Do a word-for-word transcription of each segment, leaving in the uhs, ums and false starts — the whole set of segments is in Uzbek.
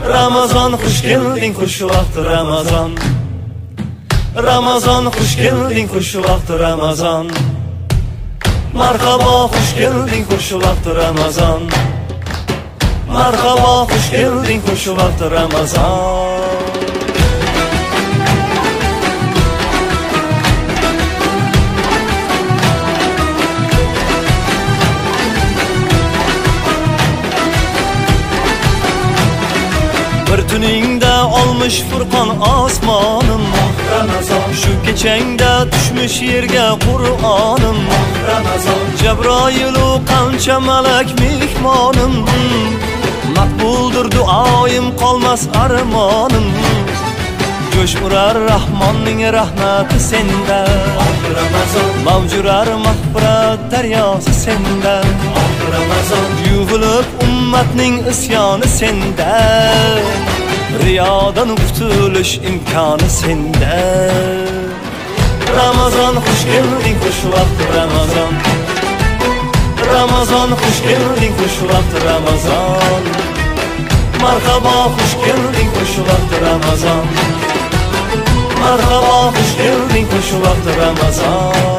Ramazon xush kelding, xush vaqt Ramazon. Ramazon xush kelding, xush vaqt Ramazon. Marhaba xush kelding, xush vaqt Ramazon. Marhaba xush kelding, xush vaqt Ramazon. Bir tuningda olmuş Furqon osmonim Ramazon. Shu kechangda tushmish yerga Qur'onim Ramazon. Jabroilu qancha malak mehmonim, maqbuldir duoyim, qolmas armonim. Jo'sh urar Rahmonning rahmati senda Ramazon. Mavjurar mag'firat daryosi senda Ramazon. Yuvilib ummatning isyoni senda, riyodan qutulish imkoni senda. Ramazon xush kelding, xush vaqt Ramazon. Ramazon xush kelding, xush vaqt Ramazon. Marhaba xush kelding, xush vaqt Ramazon. Marhaba xush kelding, xush vaqt Ramazon.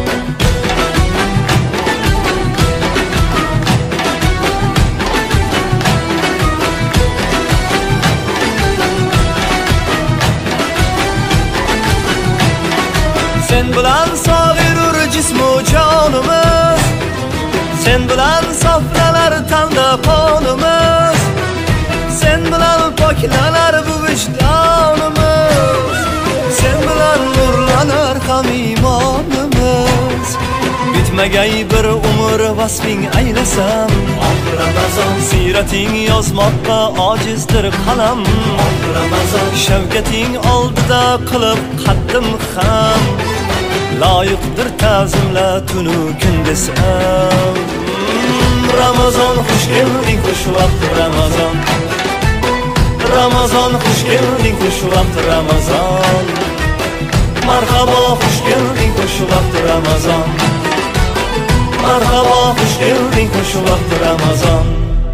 Sen bilan sog'irur jismu jonimiz, sen bilan sofralar tanda qonimiz, sen bilan poklanar bu vijdonimiz, sen bilan nurlanar ham iymonimiz. Bitmagay bir umr vasfing aylasam Ramazon. Sirating yozmoqqa ojizdir qalam Ramazon. Shavkating oldida qilib qaddim ham, loyiqdir ta'zimla tunu kun desam. Ramazon xush kelding, xush vaqt Ramazon. Ramazon xush kelding, xush vaqt Ramazon. Marhaba xush kelding, xush vaqt Ramazon. Marhaba xush kelding, xush vaqt Ramazon.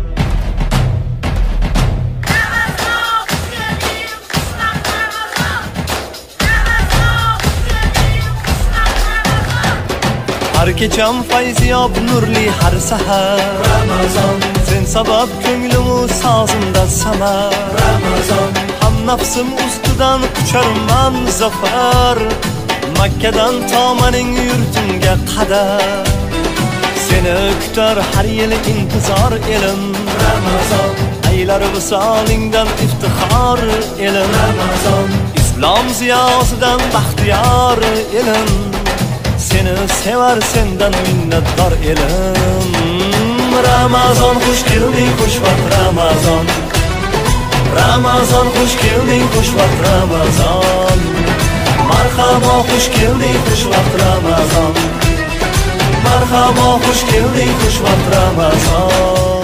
Har kecham fayziyob nurli har sahar Ramazon. Sen sabab ko'nglim sozimda samar Ramazon. Ham nafsim ustidan qucharman zafar, Makkadan tomaning yurtimga qadar. Seni kutar har yil intizor elim Ramazon. Aylar visolingdan iftixor elim Ramazon. Islom ziyosidan baxtiyor elim, seni sevar sendan minnatdor elim. Ramazon xush kelding, xush vaqt Ramazon. Ramazon xush kelding, xush vaqt Ramazon. Marhaba xush kelding, xush vaqt Ramazon. Marhaba xush kelding, xush vaqt Ramazon.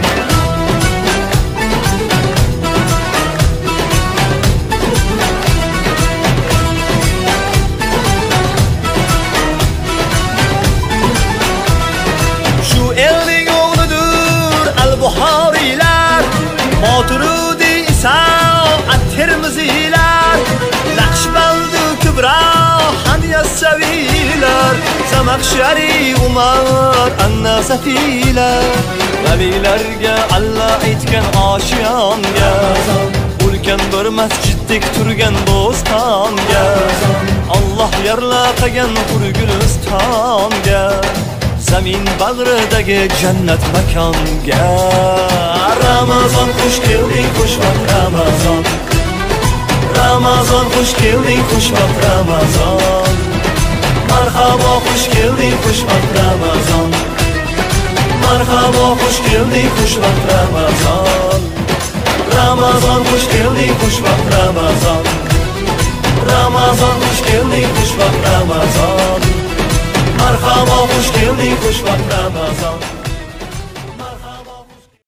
Buxoriylar, Moturudi Iso, At-Tirmizilar, Naqshbandi Kubro, Hamyassavilar, Zamakhshari Umar, An-Nasafilar. Nabilarga Allah aytgan oshiyonga, ulkan bir masjiddek turgan bo'stonga, Allah yarlaqagan Qurgulistonga, zamin bag'ridagi jannat makonga. Ramazon xush kelding, xush vaqt Ramazon. Ramazon xush kelding, xush vaqt Ramazon. Marhaba xush kelding, xush vaqt Ramazon. Marhaba xush kelding, xush vaqt Ramazon. Ramazon xush kelding, xush vaqt Ramazon. Ramazon xush kelding, xush vaqt Ramazon. Marhaba xush kelding, xush vaqt Ramazon.